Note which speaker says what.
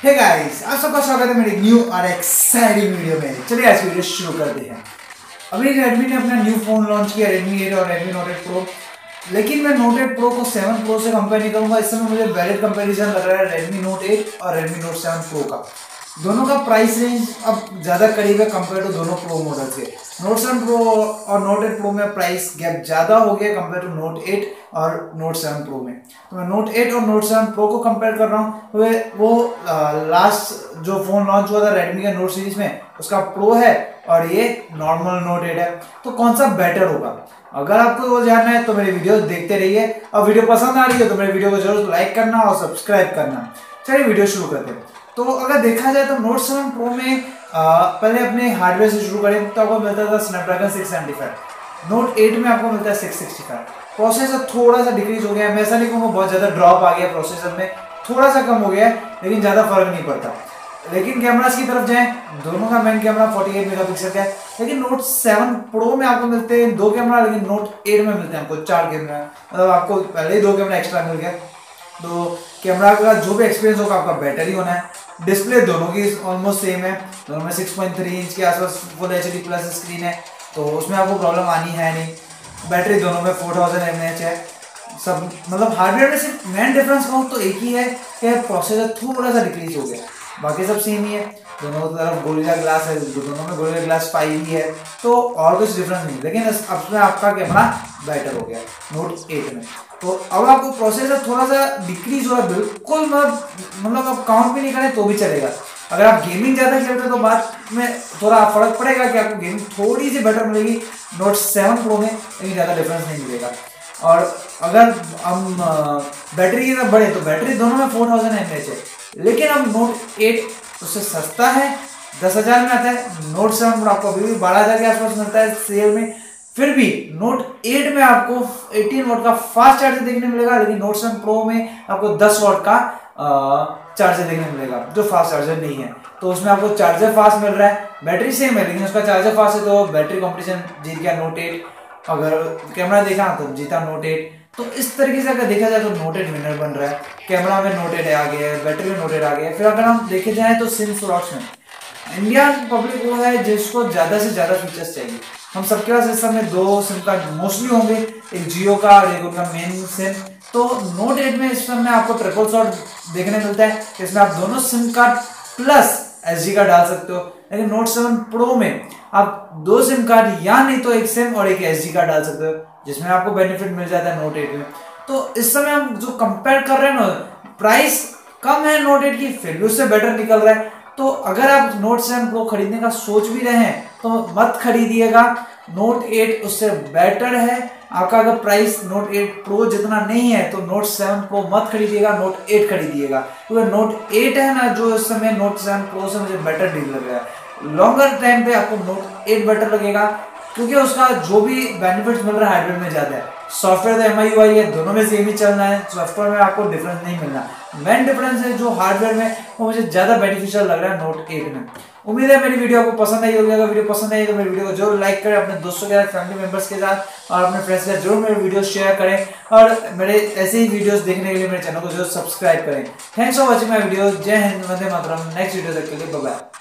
Speaker 1: Hey guys, आप सबका स्वागत है मेरी न्यू और एक्साइटिंग वीडियो में। चलिए आज की वीडियो शुरू करते हैं। अभी Redmi ने अपना न्यू फोन लॉन्च किया, Redmi 8 और Redmi Note 8 Pro। लेकिन मैं Note 8 Pro को 7 Pro से कंपेयर नहीं करूंगा। इस समय मुझे वैलिड कंपैरिजन लग रहा है Redmi Note 8 और Redmi Note 7 Pro का। दोनों का प्राइस रेंज अब ज़्यादा करीब है कंपेयर टू दोनों प्रो मॉडल के। Note 7 Pro और Note 8 Pro में प्राइस गैप ज़्यादा हो गया कंपेयर टू Note 8 और Note 7 Pro में। तो मैं Note 8 और Note 7 Pro को कंपेयर कर रहा हूँ। तो वो लास्ट जो फ़ोन लॉन्च हुआ था Redmi के Note सीरीज में, उसका Pro है और ये नॉर्मल Note 8 है। तो कौन सा बेटर होगा? अगर आपको वो जानना है तो मेरी वीडियो देखते रहिए, और वीडियो पसंद आ रही है तो मेरे वीडियो को जरूर लाइक करना और सब्सक्राइब करना। चलिए वीडियो शुरू करते हैं। तो अगर देखा जाए तो Note 7 Pro में पहले अपने हार्डवेयर से शुरू करें तो आपको मिलता था Snapdragon 675। Note 8 में आपको मिलता है 665। प्रोसेसर थोड़ा सा डिक्रीज हो गया है। मैं ऐसा नहीं कहूँगा बहुत ज़्यादा ड्रॉप आ गया प्रोसेसर में, थोड़ा सा कम हो गया है, लेकिन ज़्यादा फर्क नहीं पड़ता। लेकिन कैमरास की तरफ जाएं, दोनों का मेन कैमरा 48 मेगापिक्सल का है। लेकिन Note 7 Pro में आपको मिलते हैं 2 कैमरा, लेकिन Note 8 में मिलते हैं आपको 4 कैमरा। मतलब आपको पहले ही 2 कैमरा एक्स्ट्रा मिल गया। तो कैमरा का जो भी एक्सपीरियंस होगा आपका बेटर ही होना है। डिस्प्ले दोनों की ऑलमोस्ट सेम है, दोनों में 6.3 इंच के आसपास फुल HD प्लस स्क्रीन है, तो उसमें आपको प्रॉब्लम आनी है नहीं। बैटरी दोनों में 4000 mAh है। सब मतलब हार्डवेयर में सिर्फ मेन डिफरेंस कहूँ तो एक ही है कि प्रोसेसर थोड़ा सा डिक्रीज हो गया, बाकी सब सेम ही है। दोनों तरफ गोरिल्ला ग्लास है, दोनों में गोरिल्ला ग्लास 5 ही है, तो और कुछ डिफरेंस नहीं। लेकिन अब आपका कैमरा बेटर हो गया Note 8 में। तो अब आपको प्रोसेसर थोड़ा सा डिक्रीज हो रहा है, बिल्कुल मतलब आप काउंट भी नहीं करें तो भी चलेगा। अगर आप गेमिंग ज़्यादा खेलते हैं तो बाद में थोड़ा फर्क पड़ेगा कि आपको गेमिंग थोड़ी सी बेटर मिलेगी Note 7 Pro में, लेकिन ज़्यादा डिफरेंस नहीं मिलेगा। और अगर हम बैटरी की तरफ बढ़े तो बैटरी दोनों में 4000 mAh है, लेकिन अब Note 8 उससे सस्ता है, 10,000 में आता है। Note 7 Pro आपको अभी भी 12,000 के आसपास मिलता है सेल में। फिर भी Note 8 में आपको 18 वॉट का फास्ट चार्जर देखने मिलेगा, लेकिन Note 7 Pro में आपको 10 वॉट का चार्जर देखने मिलेगा जो फास्ट चार्जर नहीं है। तो उसमें आपको चार्जर फास्ट मिल रहा है, बैटरी सेम है, लेकिन उसका चार्जर फास्ट है, तो बैटरी कंपटीशन जीत गया Note 8। अगर कैमरा देखा तो जीता Note 8। तो इस तरीके से अगर देखा जाए तो Note 8 विनर बन रहा है। कैमरा में Note 8 आ गया है, बैटरी में Note 8 आ गया है। फिर अगर हम देखे जाए तो सिम स्लॉट्स में इंडियन पब्लिक वो है जिसको ज़्यादा से ज़्यादा फीचर्स चाहिए। हम सबके पास इस समय 2 सिम कार्ड मोस्टली होंगे, एक जियो का और एक उनका मेन सिम। तो Note 8 में इस समय आपको ट्रिपल शॉट देखने मिलता है, इसमें आप दोनों SIM card plus SD card डाल सकते हो। लेकिन Note 7 Pro में आप 2 सिम कार्ड या नहीं तो एक सिम और एक SD कार्ड डाल सकते हो, जिसमें आपको बेनिफिट मिल जाता है Note 8 में। तो इस समय हम जो कंपेयर कर रहे हैं ना, प्राइस कम है Note 8 की, फिर भी उससे बेटर निकल रहा है। तो अगर आप Note 7 Pro खरीदने का सोच भी रहे हैं तो मत खरीदिएगा, Note 8 उससे बेटर है। आपका अगर प्राइस Note 8 Pro जितना नहीं है तो Note 7 Pro मत खरीदिएगा, Note 8 खरीदिएगा। क्योंकि Note 8 है ना जो इस समय Note 7 Pro से मुझे बेटर डील लग रहा है। लॉन्गर टाइम पे आपको Note 8 बेटर लगेगा, क्योंकि उसका जो भी बेनिफिट्स मिल रहा है हार्डवेयर में ज़्यादा है। सॉफ्टवेयर तो MIUI है, दोनों में सेम ही चलना है, सॉफ्टवेयर में आपको डिफरेंस नहीं मिलना। मेन डिफरेंस है जो हार्डवेयर में, वो मुझे ज़्यादा बेनिफिशियल लग रहा है Note 8 में। उम्मीद है मेरी वीडियो आपको पसंद आई होगी। अगर वीडियो पसंद आई तो मेरी वीडियो को जरूर लाइक करें, अपने दोस्तों के साथ, फैमिली मेंबर्स के साथ और अपने फ्रेंड्स के साथ जरूर मेरे वीडियो शेयर करें, और मेरे ऐसे ही वीडियोस देखने के लिए मेरे चैनल को जरूर सब्सक्राइब करें। Thanks for watching my video. जय हिंद, वंदे मातरम। नेक्स्ट वीडियो तक के लिए बाय बाय।